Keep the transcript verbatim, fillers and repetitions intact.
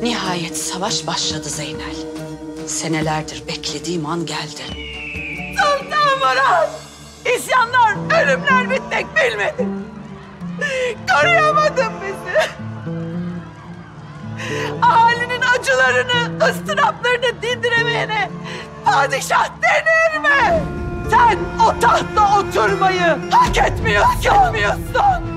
Nihayet savaş başladı Zeynel. Senelerdir beklediğim an geldi. Sultan Murat! İsyanlar, ölümler bitmek bilmedi. Koruyamadın bizi. Ahalinin acılarını, ıstıraplarını dindiremeyene padişah denir mi? Sen o tahtta oturmayı hak etmiyorsun. Hak etmiyorsun.